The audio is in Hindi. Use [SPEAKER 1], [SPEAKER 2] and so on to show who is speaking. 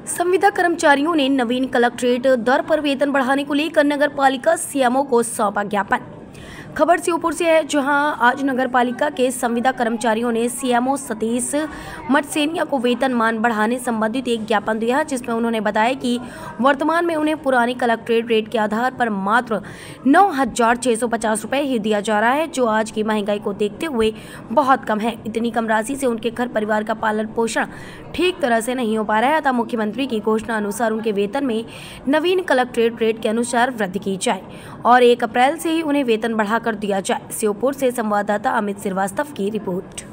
[SPEAKER 1] संविदा कर्मचारियों ने नवीन कलेक्ट्रेट दर पर वेतन बढ़ाने को लेकर नगर पालिका सीएमओ को सौंपा ज्ञापन। खबर श्योपुर से है, जहां आज नगर पालिका के संविदा कर्मचारियों ने सीएमओ सतीश मटसेनिया को वेतन मान बढ़ाने संबंधित एक ज्ञापन दिया, जिसमें उन्होंने बताया कि वर्तमान में उन्हें पुरानी कलेक्ट्रेट रेट के आधार पर मात्र 9,650 रुपये ही दिया जा रहा है, जो आज की महंगाई को देखते हुए बहुत कम है। इतनी कम राशि से उनके घर परिवार का पालन पोषण ठीक तरह से नहीं हो पा रहा है। अतः मुख्यमंत्री की घोषणा अनुसार उनके वेतन में नवीन कलेक्ट्रेट रेट के अनुसार वृद्धि की जाए और 1 अप्रैल से ही उन्हें वेतन बढ़ा कर दिया जाए। श्योपुर से संवाददाता अमित श्रीवास्तव की रिपोर्ट।